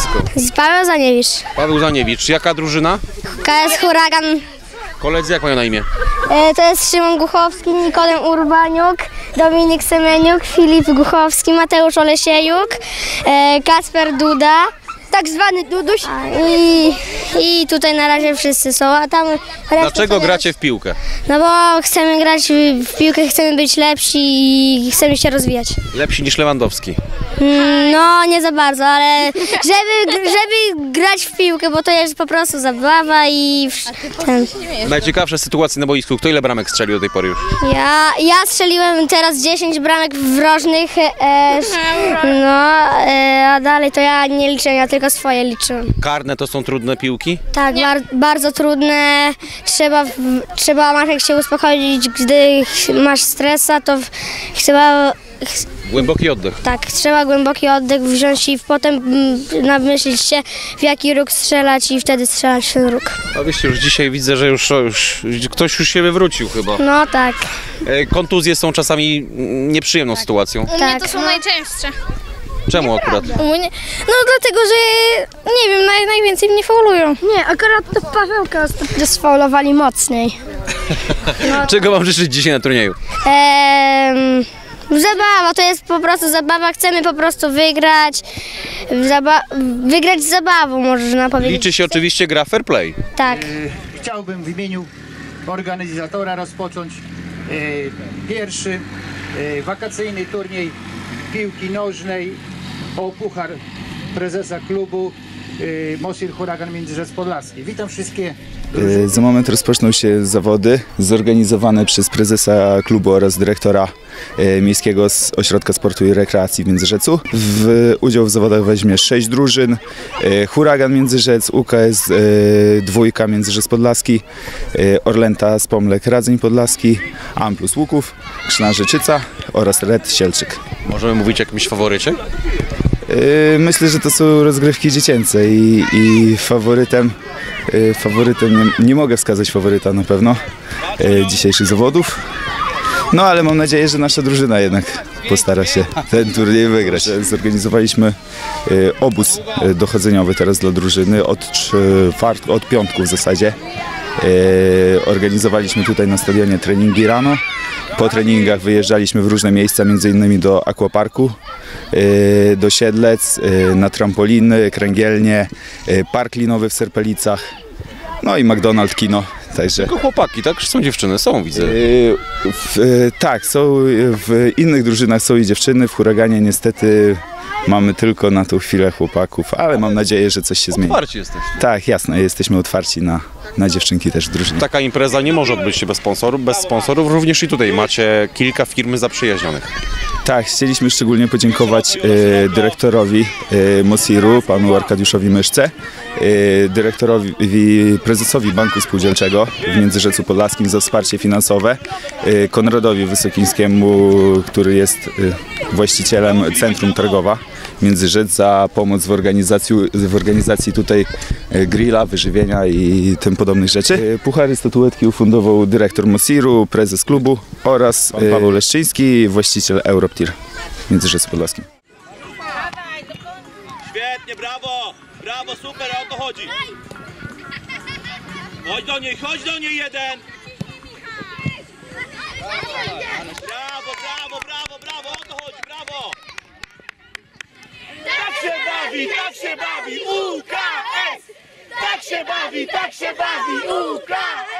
nazwisko? Paweł Zaniewicz. Paweł Zaniewicz. Jaka drużyna? KS Huragan. Koledzy jak mają na imię? To jest Szymon Głuchowski, Nikodem Urbaniuk, Dominik Semeniuk, Filip Głuchowski, Mateusz Olesiejuk, Kacper Duda. Tak zwany Duduś. I tutaj na razie wszyscy są, a tam... Dlaczego gracie w piłkę? No bo chcemy grać w piłkę, chcemy być lepsi i chcemy się rozwijać. Lepsi niż Lewandowski. No nie za bardzo, ale żeby grać w piłkę, bo to jest po prostu zabawa i... Najciekawsze sytuacje na boisku. Kto ile bramek strzelił do tej pory już? Ja strzeliłem teraz 10 bramek wrożnych, a dalej to ja nie liczę, ja tylko swoje liczyłem. Karne to są trudne piłki? Tak, bardzo trudne. Trzeba Marek się uspokoić, gdy masz stresa, to trzeba... Głęboki oddech. Tak, trzeba głęboki oddech wziąć i potem namyślić się, w jaki róg strzelać i wtedy strzelać w ten róg. A wyście już dzisiaj widzę, że już ktoś już się wywrócił chyba. No tak. Kontuzje są czasami nieprzyjemną sytuacją. U mnie to są najczęstsze. Czemu akurat? No dlatego, że nie wiem, najwięcej mnie faulują. Nie, akurat to Pawełka ostatnio sfaulowali mocniej. Czego wam życzyć dzisiaj na turnieju? Zabawa, to jest po prostu zabawa, chcemy po prostu wygrać. Wygrać z zabawą, można powiedzieć. Liczy się oczywiście gra fair play. Tak. Chciałbym w imieniu organizatora rozpocząć pierwszy wakacyjny turniej piłki nożnej o puchar prezesa klubu Mosir Huragan Międzyrzec Podlaski. Witam wszystkie. Za moment rozpoczną się zawody zorganizowane przez prezesa klubu oraz dyrektora Miejskiego Ośrodka Sportu i Rekreacji w Międzyrzecu. Udział w zawodach weźmie 6 drużyn. Huragan Międzyrzec, UKS Dwójka Międzyrzec Podlaski, Orlęta Spomlek Radzyń Podlaski, Amplus Łuków, Krzna-Rzeczyca oraz Red Sielczyk. Możemy mówić o jakimś faworycie? Myślę, że to są rozgrywki dziecięce i faworytem nie mogę wskazać faworyta na pewno dzisiejszych zawodów. No ale mam nadzieję, że nasza drużyna jednak postara się ten turniej wygrać. Zorganizowaliśmy obóz dochodzeniowy teraz dla drużyny od piątku w zasadzie. Organizowaliśmy tutaj na stadionie treningi rano. Po treningach wyjeżdżaliśmy w różne miejsca, m.in. do aquaparku, do Siedlec, na trampoliny, kręgielnie, park linowy w Serpelicach, no i McDonald's, kino. Także... Tylko chłopaki, tak? Czy są dziewczyny? Są, widzę. Tak, są w innych drużynach są i dziewczyny, w Huraganie niestety mamy tylko na tą chwilę chłopaków, ale mam nadzieję, że coś się zmieni. Otwarci jesteście. Tak, jasne, jesteśmy otwarci na dziewczynki też w drużynie. Taka impreza nie może odbyć się bez sponsorów. Również i tutaj macie kilka firm zaprzyjaźnionych. Tak, chcieliśmy szczególnie podziękować dyrektorowi Mosiru, panu Arkadiuszowi Myszce, prezesowi Banku Spółdzielczego w Międzyrzecu Podlaskim za wsparcie finansowe, Konradowi Wysokińskiemu, który jest właścicielem Centrum Targowa Międzyrzec, za pomoc w organizacji tutaj grilla, wyżywienia i tym podobnych rzeczy. Puchary, statuetki ufundował dyrektor Mosiru, prezes klubu oraz pan Paweł Leszczyński, właściciel Europtir w Międzyrzecu Podlaskim. Świetnie, brawo! Brawo, super, o to chodzi! Chodź do niej jeden! Brawo, brawo, brawo, brawo, o to chodzi, brawo! Tak się bawi UKS! Tak się bawi UKS!